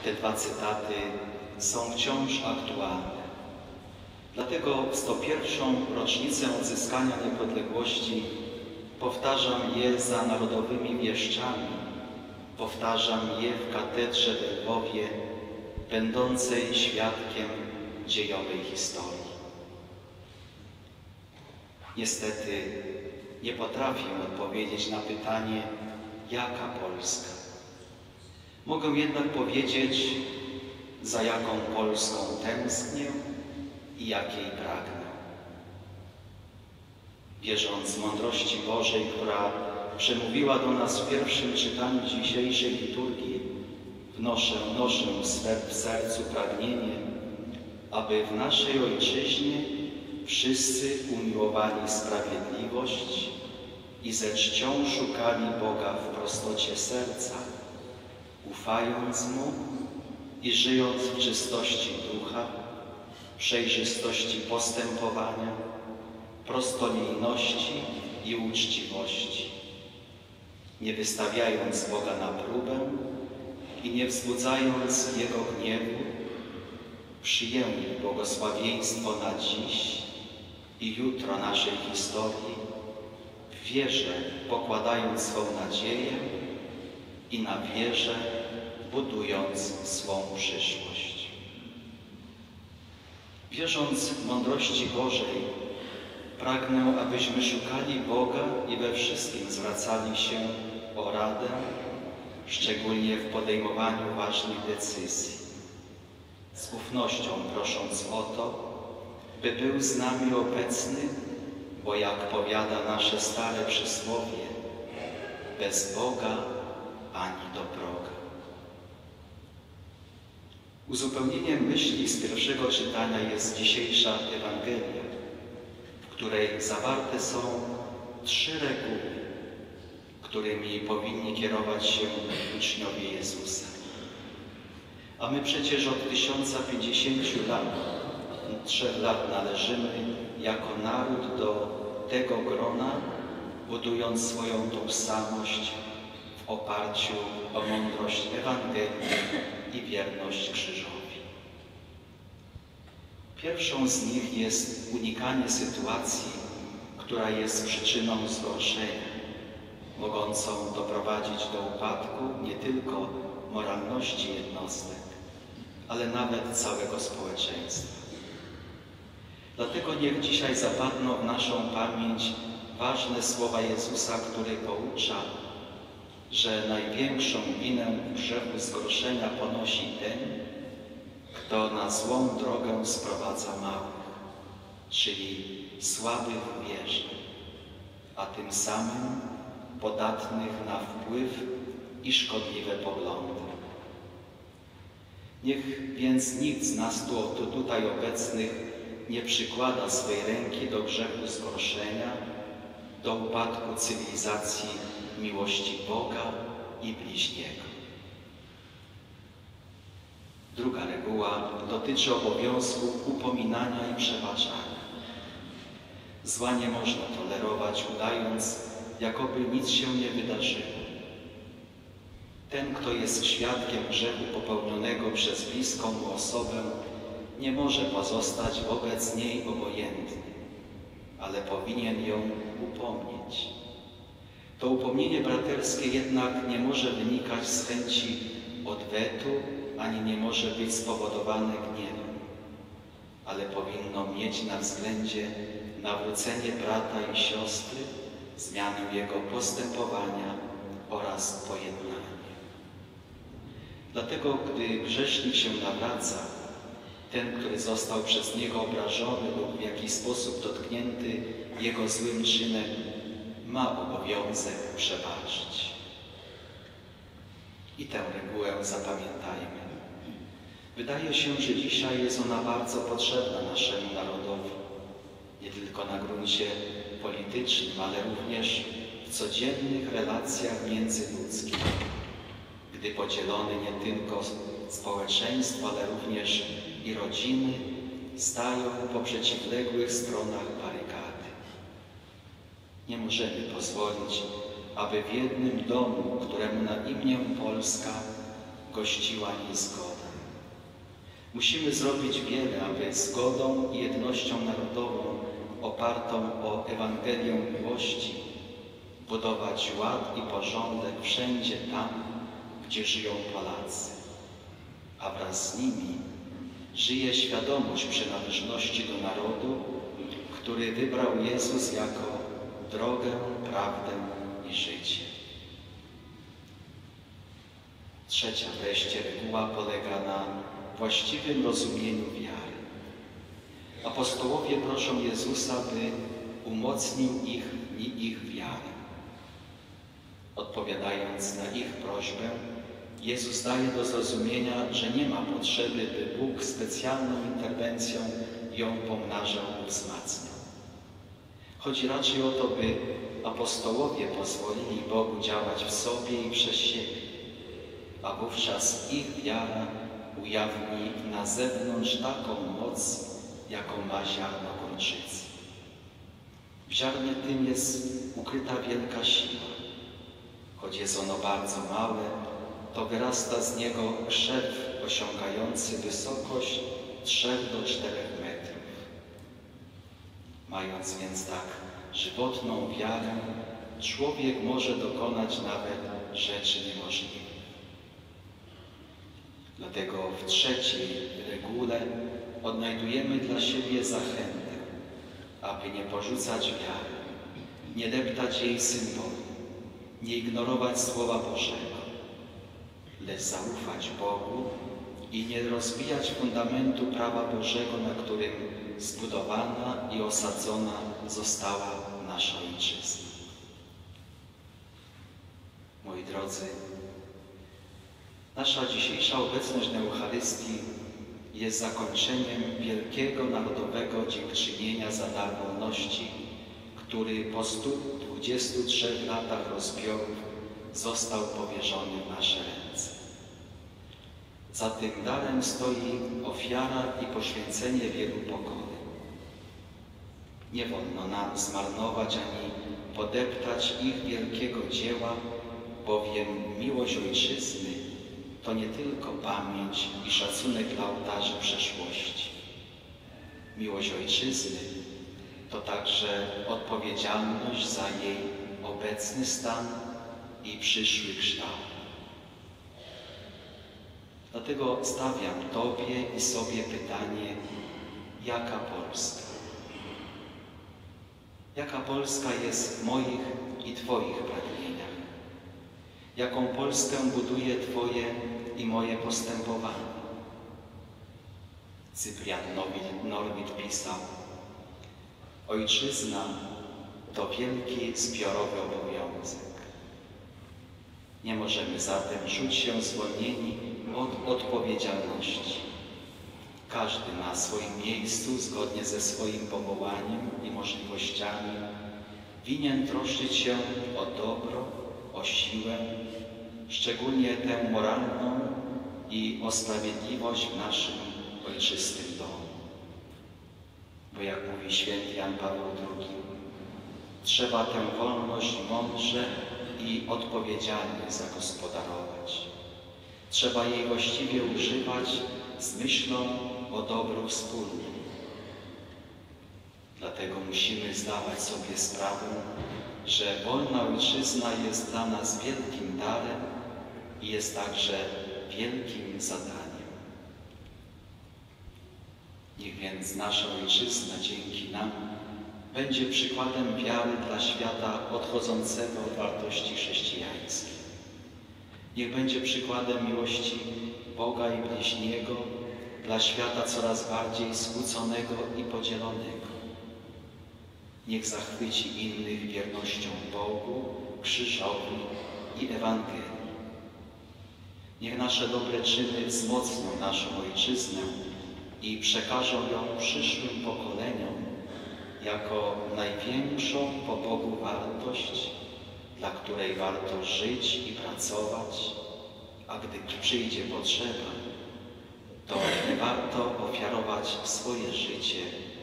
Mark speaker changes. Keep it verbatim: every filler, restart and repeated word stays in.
Speaker 1: te dwa cytaty są wciąż aktualne. Dlatego w sto pierwszą rocznicę odzyskania niepodległości powtarzam je za narodowymi wieszczami, powtarzam je w katedrze we Lwowie, będącej świadkiem dziejowej historii. Niestety nie potrafię odpowiedzieć na pytanie, jaka Polska. Mogę jednak powiedzieć, za jaką Polską tęsknię i jakiej pragnę. Wierząc w mądrości Bożej, która przemówiła do nas w pierwszym czytaniu dzisiejszej liturgii, wnoszę, noszę w sercu pragnienie, aby w naszej Ojczyźnie wszyscy umiłowali sprawiedliwość i ze czcią szukali Boga w prostocie serca, ufając Mu i żyjąc w czystości ducha, przejrzystości postępowania, prostolinijności i uczciwości, nie wystawiając Boga na próbę i nie wzbudzając Jego gniewu, przyjęli błogosławieństwo na dziś i jutro naszej historii, w wierze pokładając swą nadzieję i na wierze budując swą przyszłość. Wierząc w mądrości Bożej, pragnę, abyśmy szukali Boga i we wszystkim zwracali się o radę, szczególnie w podejmowaniu ważnych decyzji. Z ufnością prosząc o to, by był z nami obecny, bo jak powiada nasze stare przysłowie, bez Boga ani do proga. Uzupełnieniem myśli z pierwszego czytania jest dzisiejsza Ewangelia, w której zawarte są trzy reguły, którymi powinni kierować się uczniowie Jezusa. A my przecież od tysiąca pięćdziesięciu lat, trzech lat należymy jako naród do tego grona, budując swoją tożsamość w oparciu o mądrość Ewangelii i wierność krzyżowi. Pierwszą z nich jest unikanie sytuacji, która jest przyczyną zgorszenia, mogącą doprowadzić do upadku nie tylko moralności jednostek, ale nawet całego społeczeństwa. Dlatego niech dzisiaj zapadną w naszą pamięć ważne słowa Jezusa, który poucza, że największą winę grzechu zgorszenia ponosi ten, kto na złą drogę sprowadza małych, czyli słabych w wierze, a tym samym podatnych na wpływ i szkodliwe poglądy. Niech więc nikt z nas tu, tu tutaj obecnych nie przykłada swej ręki do grzechu zgorszenia, do upadku cywilizacji miłości Boga i bliźniego. Druga reguła dotyczy obowiązku upominania i przebaczania. Zła nie można tolerować, udając, jakoby nic się nie wydarzyło. Ten, kto jest świadkiem grzechu popełnionego przez bliską mu osobę, nie może pozostać wobec niej obojętny, ale powinien ją upomnieć. To upomnienie braterskie jednak nie może wynikać z chęci odwetu, ani nie może być spowodowane gniewem, ale powinno mieć na względzie nawrócenie brata i siostry, zmianę jego postępowania oraz pojednanie. Dlatego, gdy grzesznik się nawraca, ten, który został przez niego obrażony lub w jakiś sposób dotknięty jego złym czynem, ma obowiązek przebaczyć. I tę regułę zapamiętajmy. Wydaje się, że dzisiaj jest ona bardzo potrzebna naszemu narodowi, nie tylko na gruncie politycznym, ale również w codziennych relacjach międzyludzkich, gdy podzielone nie tylko społeczeństwo, ale również i rodziny stają po przeciwległych stronach barykady. Nie możemy pozwolić, aby w jednym domu, któremu na imię Polska, gościła niezgoda. Musimy zrobić wiele, aby zgodą i jednością narodową opartą o Ewangelię miłości budować ład i porządek wszędzie tam, gdzie żyją Polacy, a wraz z nimi żyje świadomość przynależności do narodu, który wybrał Jezus jako drogę, prawdę i życie. Trzecia wreszcie reguła polega na właściwym rozumieniu wiary. Apostołowie proszą Jezusa, by umocnił ich i ich wiarę. Odpowiadając na ich prośbę, Jezus daje do zrozumienia, że nie ma potrzeby, by Bóg specjalną interwencją ją pomnażał i wzmacniał. Chodzi raczej o to, by apostołowie pozwolili Bogu działać w sobie i przez siebie, a wówczas ich wiara ujawni na zewnątrz taką moc, jaką ma ziarno gorczycy. W ziarnie tym jest ukryta wielka siła. Choć jest ono bardzo małe, to wyrasta z niego krzew osiągający wysokość trzech do czterech metrów. Mając więc tak żywotną wiarę, człowiek może dokonać nawet rzeczy niemożliwych. Dlatego w trzeciej regule odnajdujemy dla siebie zachętę, aby nie porzucać wiary, nie deptać jej symbolu, nie ignorować Słowa Bożego, lecz zaufać Bogu i nie rozbijać fundamentu prawa Bożego, na którym zbudowana i osadzona została nasza ojczyzna. Moi drodzy, nasza dzisiejsza obecność na Eucharystii jest zakończeniem wielkiego narodowego dziękczynienia za dar wolności, który po stu dwudziestu trzech latach rozbiorów został powierzony w nasze ręce. Za tym darem stoi ofiara i poświęcenie wielu pokoleń. Nie wolno nam zmarnować ani podeptać ich wielkiego dzieła, bowiem miłość ojczyzny to nie tylko pamięć i szacunek dla ołtarzy przeszłości. Miłość ojczyzny to także odpowiedzialność za jej obecny stan i przyszły kształt. Dlatego stawiam Tobie i sobie pytanie, jaka Polska? Jaka Polska jest w moich i Twoich pragnieniach? Jaką Polskę buduje Twoje i moje postępowanie? Cyprian Norwid pisał: ojczyzna to wielki zbiorowy obowiązek. Nie możemy zatem czuć się zwolnieni od odpowiedzialności. Każdy na swoim miejscu, zgodnie ze swoim powołaniem i możliwościami, winien troszczyć się o dobro, o siłę, szczególnie tę moralną i o sprawiedliwość w naszym ojczystym domu. Bo jak mówi święty Jan Paweł drugi, trzeba tę wolność mądrze i odpowiedzialnie zagospodarować. Trzeba jej właściwie używać z myślą o dobru wspólnym. Dlatego musimy zdawać sobie sprawę, że wolna ojczyzna jest dla nas wielkim darem i jest także wielkim zadaniem. Niech więc nasza ojczyzna dzięki nam będzie przykładem wiary dla świata odchodzącego od wartości chrześcijańskich. Niech będzie przykładem miłości Boga i bliźniego dla świata coraz bardziej skłóconego i podzielonego. Niech zachwyci innych wiernością Bogu, krzyżowi i Ewangelii. Niech nasze dobre czyny wzmocnią naszą ojczyznę i przekażą ją przyszłym pokoleniom jako największą po Bogu wartość, dla której warto żyć i pracować, a gdy przyjdzie potrzeba, to nie warto ofiarować swoje życie